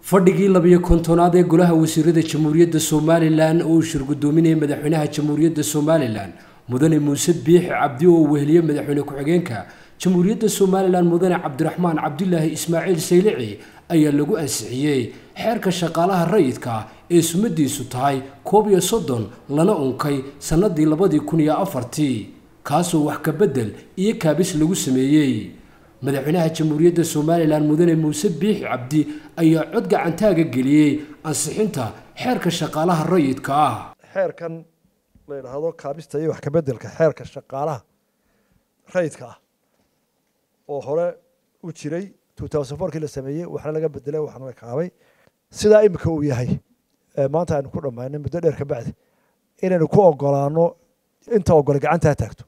fadhigii 12 ee golaha wasiirada Jamhuuriyadda Soomaaliland oo shirgudoominaya madaxweynaha Jamhuuriyadda Soomaaliland mudane Muuse Biixi Cabdi oo weheliyay madaxweyne ku-xigeenka Jamhuuriyadda Soomaaliland mudane Cabdiraxmaan Cabdullaahi Ismaaciil Saylici ayaa lagu ansixiyay xeerka shaqaalaha rayidka ee sumadiisu tahay 31 lana unkay sanadii 2004 kaasoo wax ka bedel iyo kaabis lagu sameeyay madaxweynaha Jamhuuriyadda Soomaaliland mudane Muuse Biixi Cabdi ayaa cod gacantaaga geliyay ansixinta xeerka shaqaalaha rayidka ah xeerkan la yiraahdo kaabista iyo wax ka bedelka xeerka shaqaalaha rayidka ah oo hore u jiray 2004 la sameeyay waxna laga bedelay waxna la kaabay sida imika uu yahay maanta aan ku dhamaanay muddo dheer ka bacdi inaynu ku ogolaano inta ogol gacanta taagto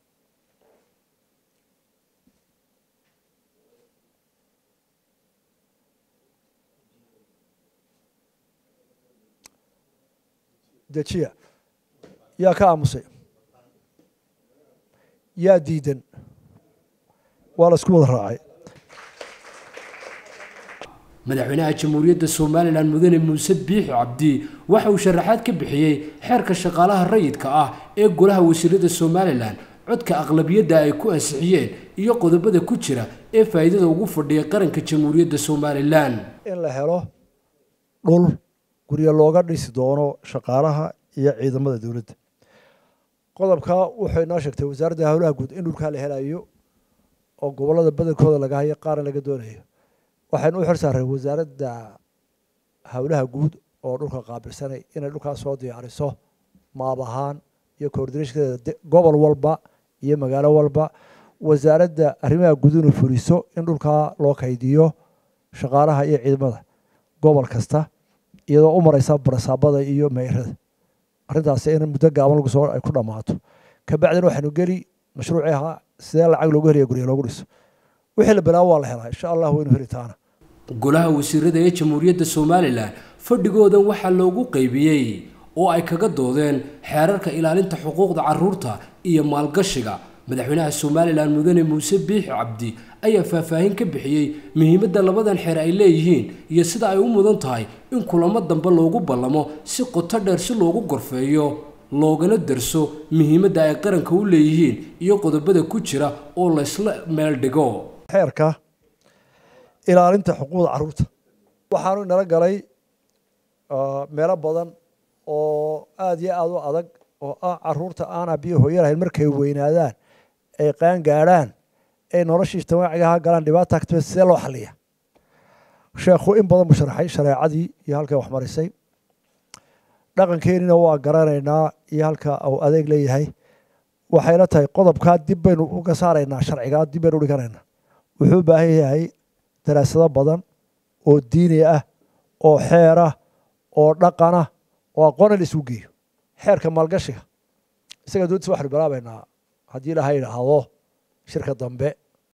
dejiya yaa ka aamusay yaa diidan waa la isku wada raacay madaxweynaha Jamhuuriyadda Soomaaliland mudane Muuse Biixi Cabdi waxa uu sharaxaad ka bixiyay xeerka shaqaalaha rayidka ah ee golaha wasiirada Soomaaliland codka aqlabiyadda ay ku ansixiyeen iyo qodobada ku jira ee faa'iidada ugu fadhiya qaranka Jamhuuriyadda Soomaaliland in la helo dhul guriga looga dhisi doono shaqaalaha iyo ciidamada dawladda qodobka wuxuu inoo sheegtay wasaaradda hawlaha guud in dhulka la helayo oo gobolada badankooda laga hayo qaar laga doonayo waxaan u xirsaarey wasaaradda hawlaha guud oo dhulka qaabilsanay inay dhulkaas soo diyaariso maab ahaan iyo coordinationkeeda gobol walba iyo magaalo walba wasaaradda arrimaha guud inuu fuliso in dhulka loo kaydiyo shaqaalaha iyo ciidamada gobol kasta iyadoo u maraysa barasaabada iyo meerada arrintaas in muddo gaaban lagu soo ay ku dhamaato ka bacdina waxaanu geli mashruuci ahaa sidee lacag loogu heliyo guriga loogu dhiso wixii la bilaabo waa la helaa insha Allah waynu helitaana golaha wasiirada ee Jamhuuriyadda Soomaaliland fadhigoodan waxa loogu qaybiyay oo ay kaga doodeen xeerarka ilaalinta xuquuqda carruurta iyo maalgashiga madaxweynaha Soomaaliland mudane Muuse Biixi Cabdi ayaa faahfaahin ka bixiyay muhiimadda labadan xeer ay leeyihiin iyo sida ay u mudan tahay in kulamo dambe loogu ballamo si qoto dheer si loogu gorfeeyo loogana darso muhiimadda ay qaranka u leeyihiin iyo qodobada ku jira oo la isla meel dhigo xeerka ilaalinta xuquuqda carruurta waxaanu inala galay meelo badan oo aad iyo aad u adag oo carruurta aan abiyo hooyo lahayn markay weynaadaan ay qaan gaadhaan ay noloshii ijtimaaciga galaan dhibaato agtay sidee loo xaliya sheekhu in badan buu sharaxay shareecadii iyo halkay wax marisay dhaqankeennina waa garanaynaa iyo halka uu adeeg leeyahay waxayna tahay qodobkaa dib baynu uga saaraynaa sharcigaa dib baynu dhiganaynaa wuxuu u baahan yahay daraasado badan oo diini ah oo xeer ah oo dhaqan ah oo aqoon la isugu geeyo xeerka maalgashiga isaga doontiisa waxaanu bilaabaynaa haddii ilaahay idhaahdo shirka dambe